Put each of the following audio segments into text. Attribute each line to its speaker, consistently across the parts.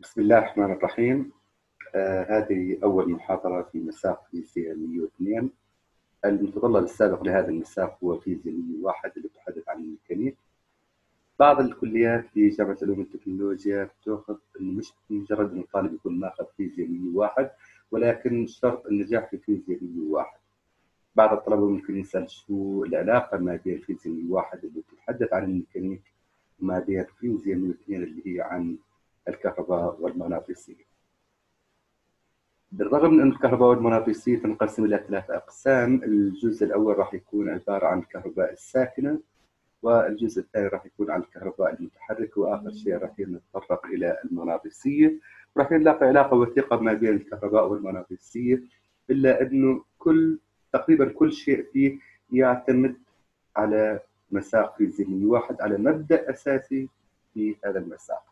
Speaker 1: بسم الله الرحمن الرحيم. هذه أول محاضرة في مساق فيزياء 102. المتطلب السابق لهذا المساق هو فيزياء 101 اللي تحدث عن الميكانيك. بعض الكليات في جامعة علوم التكنولوجيا بتأخذ إنه مش مجرد إن الطالب يكون ماخذ فيزياء 101 ولكن شرط النجاح في فيزياء 101. بعض الطلبة ممكن يسأل شو العلاقة ما بين فيزياء 101 اللي تتحدث عن الميكانيك وما بين فيزياء 102 اللي هي عن الكهرباء والمغناطيسية. بالرغم من أن الكهرباء والمغناطيسية تنقسم إلى 3 أقسام. الجزء الأول راح يكون عبارة عن الكهرباء الساكنة، والجزء الثاني راح يكون عن الكهرباء المتحركة، وآخر شيء راح نتطرق إلى المغناطيسية. راح نلاقي علاقة وثيقة ما بين الكهرباء والمغناطيسية، إلا أنه تقريبا كل شيء فيه يعتمد على مساق فيزيائي واحد، على مبدأ أساسي في هذا المساق.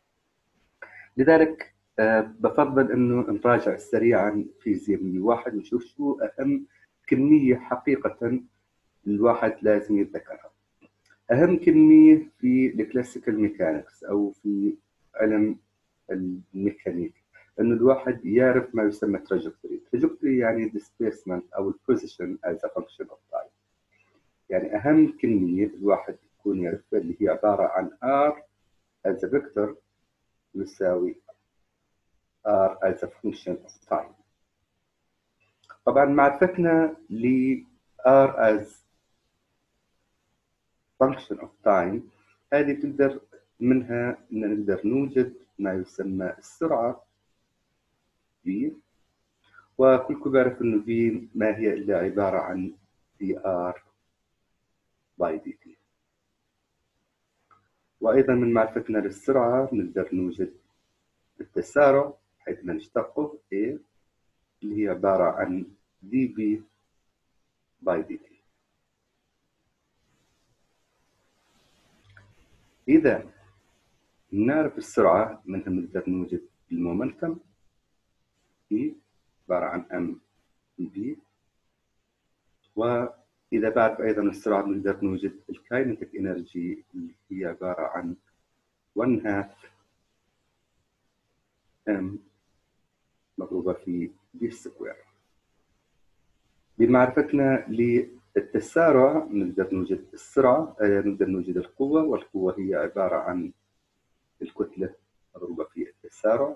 Speaker 1: لذلك بفضل انه نراجع سريعا فيزياء 101 ونشوف شو اهم كميه حقيقه الواحد لازم يتذكرها. اهم كميه في الكلاسيكال ميكانكس او في علم الميكانيك انه الواحد يعرف ما يسمى تراجكتوري يعني displacement او البوزيشن as a function of time. يعني اهم كميه الواحد يكون يعرفها اللي هي عباره عن r as a vector يساوي R as a function of time. طبعا معرفتنا ل R as function of time هذه تقدر منها ان نقدر نوجد ما يسمى السرعة V، وكلكم بيعرف انه V ما هي الا عبارة عن dr by dt. وايضا من معرفتنا للسرعة نقدر نوجد التسارع حيث نشتقه A اللي هي عبارة عن dB by dt. إذا نعرف السرعة منها نقدر نوجد المومنتم E عبارة عن M B، وإذا بعرف أيضا السرعة نقدر نوجد الكاينتيك إنرجي اللي هي عبارة عن 1/2 M مضروبة في B سكوير. بمعرفتنا للتسارع نقدر نوجد السرعة، نقدر نوجد القوة، والقوة هي عبارة عن الكتلة مضروبة في التسارع.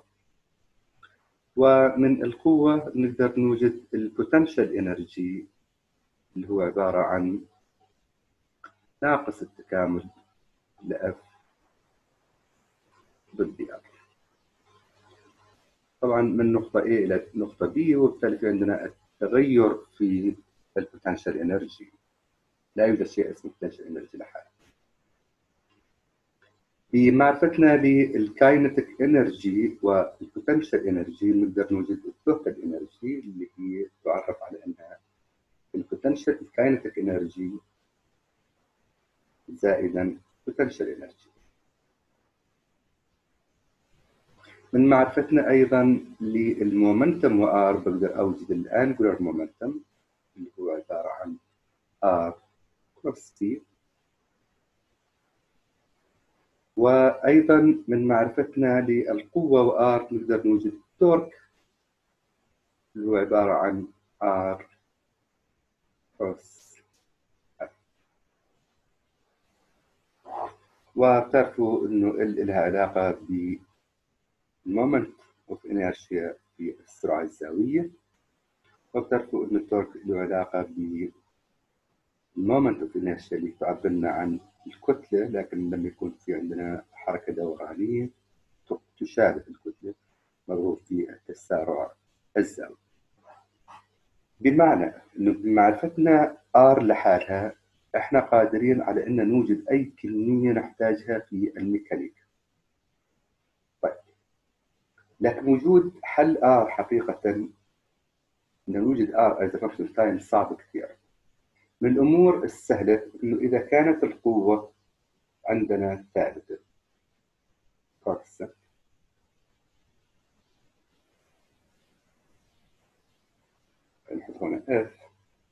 Speaker 1: ومن القوة نقدر نوجد البوتنشال انرجي اللي هو عبارة عن ناقص التكامل لF ضد R. طبعا من نقطة A إلى نقطة B، وبالتالي في عندنا التغير في البوتنشال انرجي. لا يوجد شيء اسمه بوتنشال انرجي لحاله. بمعرفتنا للكاينتيك انرجي والبوتنشال انرجي نقدر نوجد التوتال انرجي اللي هي تعرف على انها البوتنشال الكاينتيك انرجي زائدا بوتنشال انرجي. من معرفتنا ايضا للمومنتم وار بقدر اوجد الانجولار مومنتم اللي هو عباره عن ار كروس تي. وايضا من معرفتنا للقوه وار نقدر نوجد التورك اللي هو عباره عن ار كروس اف. وبتعرفوا انه لها علاقه بالمومنت اوف انيرشيا في السرعه الزاويه، وبتعرفوا ان التورك له علاقه بالمومنت اوف انيرشيا اللي تعبر لنا عن الكتله، لكن لما يكون في عندنا حركه دورانيه تشابه الكتله مضروب في التسارع الزاوي. بمعنى انه بمعرفتنا R لحالها احنا قادرين على ان نوجد اي كميه نحتاجها في الميكانيك. طيب، لكن وجود حل R حقيقه ان نوجد R as a function of time صعب كثير. من الامور السهله انه اذا كانت القوه عندنا ثابته constant، نحط هنا F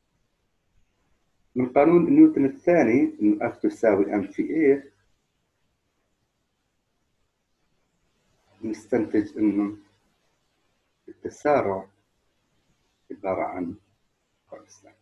Speaker 1: من قانون نيوتن الثاني انه F تساوي M في A، نستنتج إنه التسارع عبارة عن كونستانت.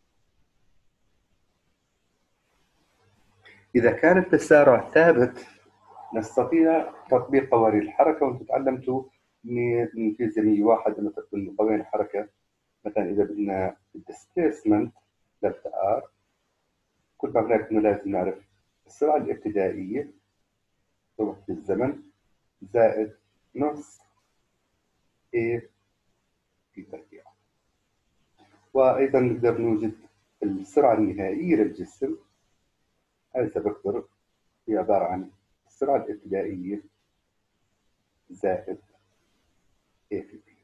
Speaker 1: إذا كان التسارع ثابت نستطيع تطبيق قوانين الحركة، وأنتم تعلمتوا من فيزياء واحد أنه تكون قوانين الحركة. مثلا إذا بدنا الديسبيسمنت دلتا آر، كل ما بنعرف إنه لازم نعرف السرعة الابتدائية سرعة الزمن زائد نص A في تربيع. وأيضا نقدر نوجد السرعة النهائية للجسم، هذا بقدر هي عبارة عن السرعة الابتدائية زائد A في B.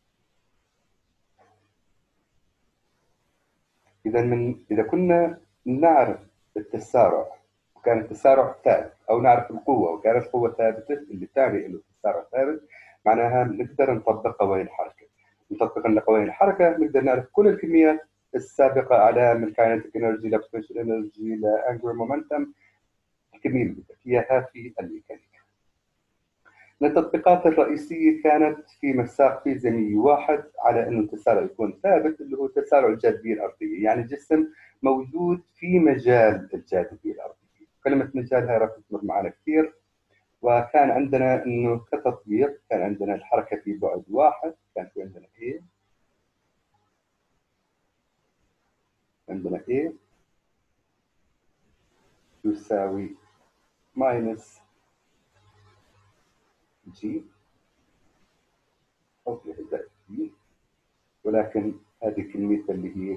Speaker 1: إذا كنا نعرف التسارع وكان التسارع ثابت، أو نعرف القوة وكانت القوة ثابتة، اللي تعني إنه التسارع ثابت، معناها نقدر نطبق قوانين الحركة. نطبق لنا قوانين الحركة نقدر نعرف كل الكميات السابقة على من كاينتيك انرجي لبوتنشال انرجي لانجولار مومنتم، الكمية اللي بدك إياها في الميكانيكا. التطبيقات الرئيسية كانت في مساق فيزيائي واحد على أنه التسارع يكون ثابت، اللي هو تسارع الجاذبية الأرضية، يعني الجسم موجود في مجال الجاذبية الأرضية. كلمة مجال هاي راح تمر معنا كثير. وكان عندنا أنه كتطبيق كان عندنا الحركة في بعد واحد، كان في عندنا A، عندنا A يساوي ماينس G أو زائد G، ولكن هذه كمية اللي هي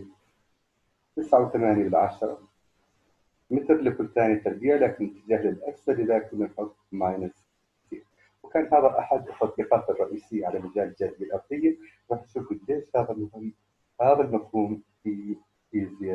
Speaker 1: 9.8 متر لكل ثانية تربيع، لكن اتجاه للأسفل، لذلك كنا نحط ماينس 0. وكان هذا أحد التطبيقات الرئيسية على مجال الجاذبية الأرضية. راح نشوف قديش هذا المهم، هذا المفهوم في فيزياء